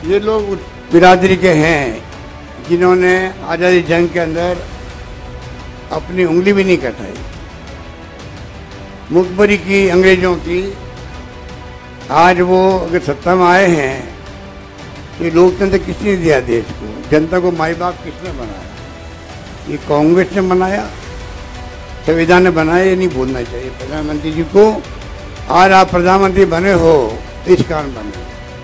ये लोग उस बिरादरी के हैं जिन्होंने आज़ादी जंग के अंदर अपनी उंगली भी नहीं कटाई। मुखबरी की अंग्रेजों की, आज वो अगर सत्ता में आए हैं, ये लोकतंत्र किसने दिया देश को? जनता को माई बाप किसने बनाया? ये कांग्रेस ने बनाया, संविधान ने बनाया। ये नहीं भूलना चाहिए प्रधानमंत्री जी को। आज आप प्रधानमंत्री बने हो, इस कारण बने।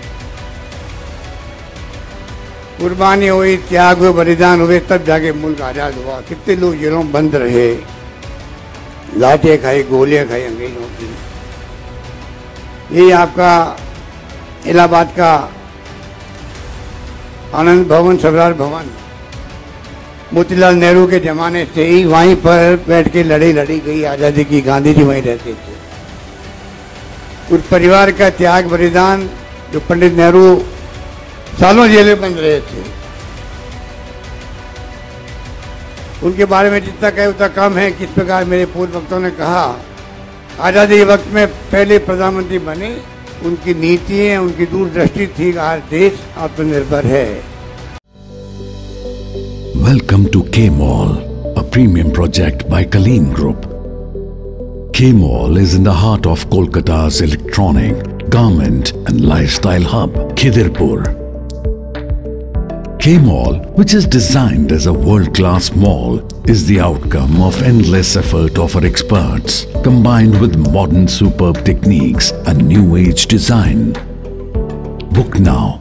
कुर्बानी हुई, त्याग हुए, बलिदान हुए, तब जाके मुल्क आज़ाद हुआ। कितने लोग जेलों में बंद रहे, लाठियाँ खाई, गोलियाँ खाई अंग्रेजों की। ये आपका इलाहाबाद का आनंद भवन, स्वराज भवन, मोतीलाल नेहरू के जमाने से ही वहीं पर बैठ के लड़ी गई आज़ादी की। गांधी जी वहीं रहते थे। उस परिवार का त्याग बलिदान, जो पंडित नेहरू सालों जेल में बंद रहे थे, उनके बारे में जितना कहे उतना कम है। किस प्रकार मेरे पूर्व वक्तों ने कहा, आज़ादी के वक्त में पहले प्रधानमंत्री बने, उनकी नीतियाँ, उनकी दूरदृष्टि थी। आज देश आत्मनिर्भर है। Welcome to K-Mall, a premium project by Kaleen Group. K-Mall is in the heart of Kolkata's electronic, garment and lifestyle hub, Khidirpur. K-Mall, which is designed as a world-class mall, is the outcome of endless effort of our experts, combined with modern superb techniques and new age design. Book now